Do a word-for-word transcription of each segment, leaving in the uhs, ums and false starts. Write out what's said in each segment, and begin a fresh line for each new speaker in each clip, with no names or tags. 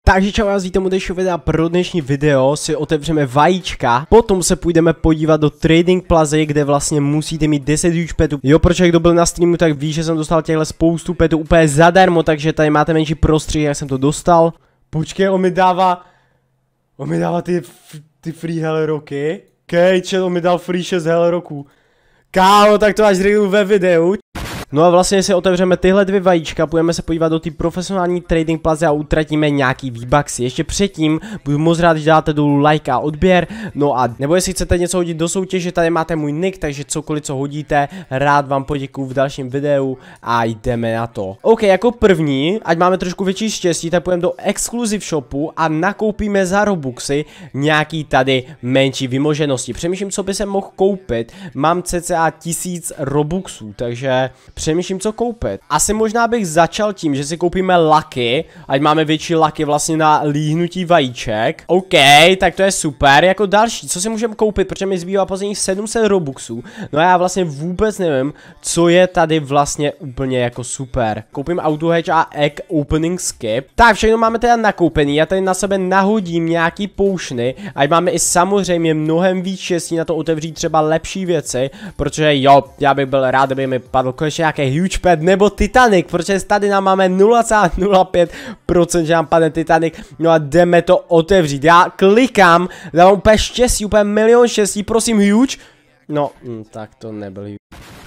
Takže čau, já vítám u dnešního videa. Pro dnešní video si otevřeme vajíčka, potom se půjdeme podívat do Trading Plazy, kde vlastně musíte mít deset huge petů. Jo, protože kdo byl na streamu, tak ví, že jsem dostal těchhle spoustu petů úplně zadarmo, takže tady máte menší prostředí, jak jsem to dostal. Počkej, on mi dává, on mi dává ty, ty free hell roky. Kejče, on mi dal free šest hell roků. Kámo, tak to až řeknu ve videu. No a vlastně si otevřeme tyhle dvě vajíčka, půjdeme se podívat do té profesionální Trading Plazy a utratíme nějaký V-bucksy. Ještě předtím budu moc rád, když dáte dolů like a odběr. No a nebo jestli chcete něco hodit do soutěže, tady máte můj nick, takže cokoliv co hodíte, rád vám poděkuju v dalším videu a jdeme na to. OK, jako první, ať máme trošku větší štěstí, tak půjdeme do Exclusive Shopu a nakoupíme za Robuxy nějaký tady menší vymoženosti. Přemýšlím, co by se mohl koupit. Mám cca tisíc Robuxů, takže přemýšlím, co koupit. Asi možná bych začal tím, že si koupíme laky, ať máme větší laky vlastně na líhnutí vajíček. OK, tak to je super. Jako další, co si můžeme koupit, protože mi zbývá posledních sedm set robuxů. No a já vlastně vůbec nevím, co je tady vlastně úplně jako super. Koupím auto hatch a egg opening skip. Tak, všechno máme teda nakoupený. Já tady na sebe nahodím nějaký poušny, ať máme i samozřejmě mnohem víc štěstí na to otevřít třeba lepší věci, protože jo, já bych byl rád, kdyby mi padl konečně nějaký huge pet nebo Titanic, protože tady nám máme nula celá nula pět procent, že nám padne Titanic, no a jdeme to otevřít. Já klikám, dávám úplně štěstí, úplně milion štěstí, prosím huge. No, hm, tak to nebyl huge.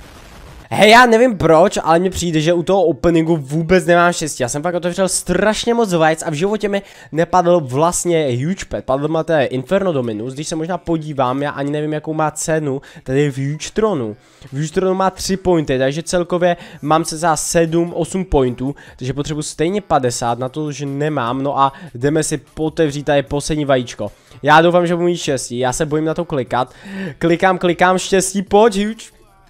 Hej, já nevím proč, ale mně přijde, že u toho openingu vůbec nemám štěstí. Já jsem fakt otevřel strašně moc vajec a v životě mi nepadl vlastně huge pet. Padl mi tady Inferno Dominus, když se možná podívám, já ani nevím, jakou má cenu, tady v Huge Tronu. V Huge Tronu má tři pointy, takže celkově mám se za sedm osm pointů, takže potřebuji stejně padesát na to, že nemám, no a jdeme si otevřít tady poslední vajíčko. Já doufám, že budu mít štěstí, já se bojím na to klikat. Klikám, klikám, štěstí, pojď, huge.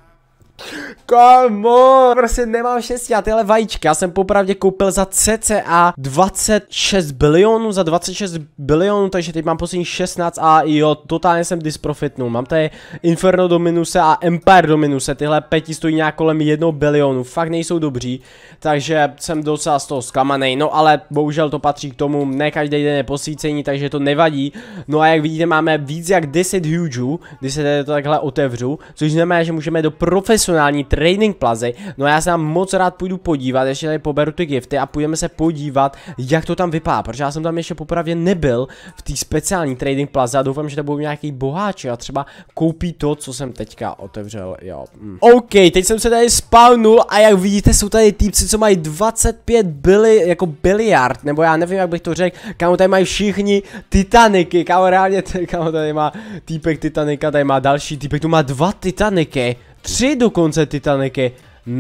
Come on, prostě nemám štěstí a tyhle vajíčka já jsem popravdě koupil za cca dvacet šest bilionů, za dvacet šest bilionů, takže teď mám poslední šestnáct a jo, totálně jsem disprofitnul. Mám tady Inferno Dominuse a Empire Dominuse, tyhle peti stojí nějak kolem jednoho bilionu, fakt nejsou dobří, takže jsem docela z toho zklamanej, no ale bohužel to patří k tomu, ne každý den je posvícení, takže to nevadí. No a jak vidíte, máme víc jak deset hugeů, když se tady to takhle otevřu, což znamená, že můžeme do profesionální Trading Plazy. No a já se tam moc rád půjdu podívat, ještě tady poberu ty gifty a půjdeme se podívat, jak to tam vypadá, protože já jsem tam ještě popravdě nebyl v té speciální Trading Plaze a doufám, že to budou nějaký boháči a třeba koupí to, co jsem teďka otevřel, jo. Mm. OK, teď jsem se tady spawnul a jak vidíte, jsou tady týpci, co mají dvacet pět bili, jako biliard, nebo já nevím, jak bych to řekl, kámo, tady mají všichni Titaniky, kámo, reálně, kámo, tady má týpek Titanika, tady má další týpek, tu má dva Titaniky. Tři dokonce Titaniky.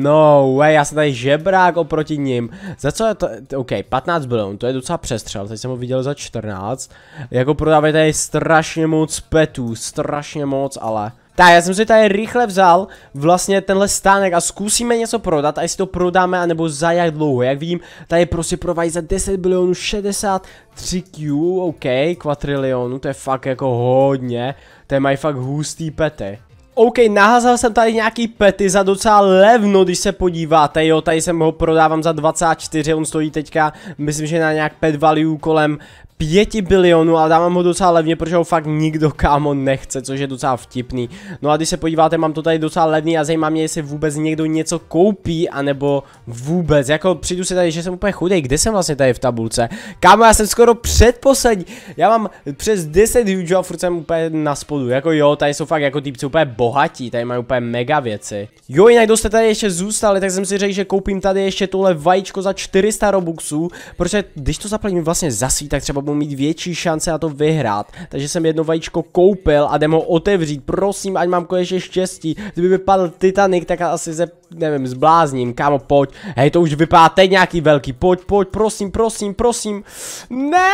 No way, já jsem tady žebrák oproti ním. Za co je to? OK, patnáct bilionů, to je docela přestřel, teď jsem ho viděl za čtrnáct. Jako prodávají tady strašně moc petů, strašně moc, ale... Tak, já jsem si tady rychle vzal vlastně tenhle stánek a zkusíme něco prodat, a jestli to prodáme, anebo za jak dlouho. Jak vidím, tady prostě prodají za deset bilionů šedesát tři Q, OK, kvadrilionů, to je fakt jako hodně. Tady mají fakt hustý pety. OK, naházal jsem tady nějaký pety za docela levno, když se podíváte, jo, tady jsem ho prodávám za dvacet čtyři, on stojí teďka, myslím, že na nějak pet value kolem pět bilionů, ale dávám ho docela levně, protože ho fakt nikdo, kámo, nechce, což je docela vtipný. No a když se podíváte, mám to tady docela levný a zajímá mě, jestli vůbec někdo něco koupí, anebo vůbec, jako přijdu si tady, že jsem úplně chudej, kde jsem vlastně tady v tabulce? Kámo, já jsem skoro předposlední, já mám přes deset huge a furt jsem úplně na spodu, jako jo, tady jsou fakt jako týpci úplně bohatí, tady mají úplně mega věci. Jo, jinak kdo jste tady ještě zůstali, tak jsem si řekl, že koupím tady ještě tohle vajíčko za čtyři sta robuxů, protože když to zaplatím vlastně zasví, tak třeba mít větší šance na to vyhrát. Takže jsem jedno vajíčko koupil a jdem ho otevřít. Prosím, ať mám konečně štěstí. Kdyby vypadl Titanic, tak asi se, nevím, zblázním. Kámo, pojď. Hej, to už vypadá teď nějaký velký. Pojď, pojď, prosím, prosím, prosím. Ne!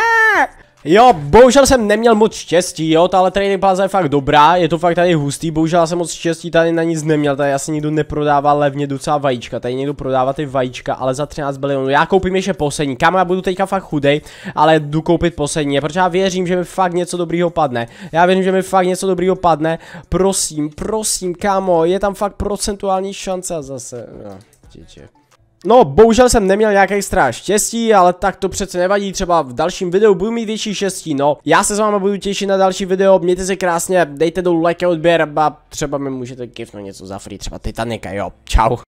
Jo, bohužel jsem neměl moc štěstí, jo, tahle Trading Plaza je fakt dobrá, je to fakt tady hustý, bohužel jsem moc štěstí tady na nic neměl, tady asi nikdo neprodává levně docela vajíčka, tady někdo prodává ty vajíčka, ale za třináct bilionů, já koupím ještě poslední, kámo, já budu teďka fakt chudej, ale jdu koupit poslední, protože já věřím, že mi fakt něco dobrýho padne, já věřím, že mi fakt něco dobrýho padne, prosím, prosím, kámo, je tam fakt procentuální šance a zase, no, dětě. No, bohužel jsem neměl nějaký extra štěstí, ale tak to přece nevadí, třeba v dalším videu budu mít větší štěstí, no. Já se s váma budu těšit na další video, mějte se krásně, dejte dolů like a odběr a třeba mi můžete kifnout něco za free, třeba Titanica, jo, čau.